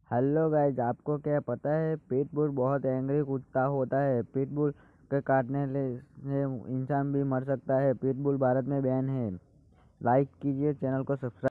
Hello guys, आपको क्या पता है पिटबुल बहुत एंग्री कुत्ता होता है। पिटबुल के काटने से इंसान भी मर सकता है। पिटबुल भारत में बैन है। लाइक कीजिए, चैनल को सब्सक्राइब